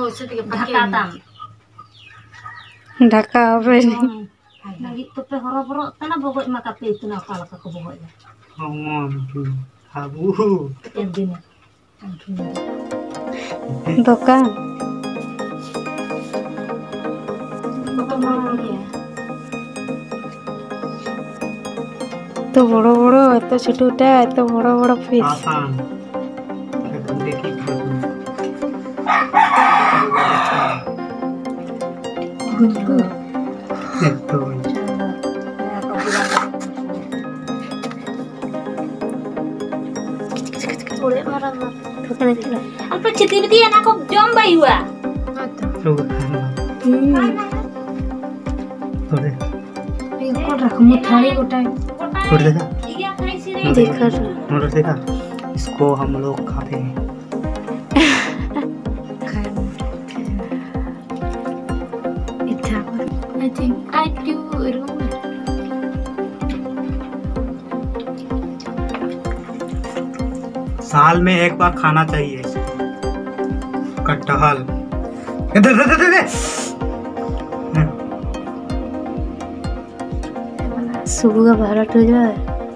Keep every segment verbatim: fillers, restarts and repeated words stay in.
ढकाताम ढका पे lagi tu pe horo-horo tanah bogor maka pe itu nak kalau kau bogor ya. Ngomong habu. Endin. दुकान तो बड़ो बड़ो तो छोटा तो बड़ो बड़ो फिश आसान देखी तो Apa citi-citi anak kau jom bayu ah? Kau dah kamu thali utai. देखा मोटर देखा इसको हम लोग खाते हैं। I think I do. साल में एक बार खाना चाहिए कटहल। इधर इधर इधर इधर। सुबह का भारत हो जाए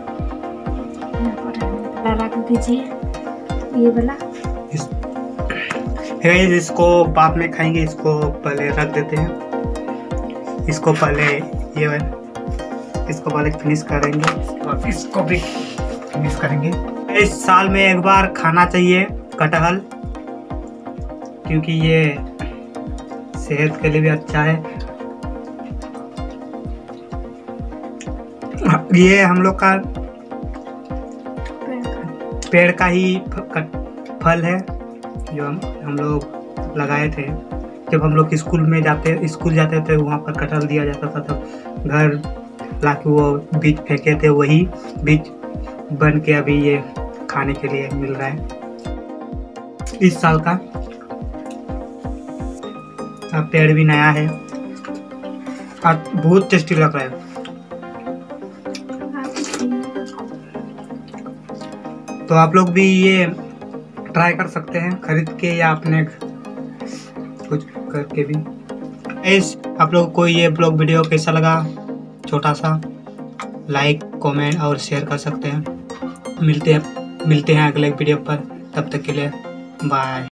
रख दीजिए ये वाला। इस, इसको बाद में खाएंगे, इसको पहले रख देते हैं। इसको पहले ये इसको पहले फिनिश करेंगे, इसके बाद इसको भी फिनिश करेंगे। इस साल में एक बार खाना चाहिए कटहल, क्योंकि ये सेहत के लिए भी अच्छा है। ये हम लोग का पेड़ का ही फल है जो हम हम लोग लगाए थे। जब हम लोग स्कूल में जाते स्कूल जाते थे वहाँ पर कटहल दिया जाता था, तब घर लाके वो बीज फेंके थे, वही बीज बन के अभी ये खाने के लिए मिल रहा है। इस साल का अब पेड़ भी नया है और बहुत टेस्टी लग रहा है। तो आप लोग भी ये ट्राई कर सकते हैं खरीद के या अपने कुछ करके भी। इस आप लोग को ये ब्लॉग वीडियो कैसा लगा, छोटा सा लाइक कमेंट और शेयर कर सकते हैं। मिलते हैं मिलते हैं अगले वीडियो पर, तब तक के लिए बाय।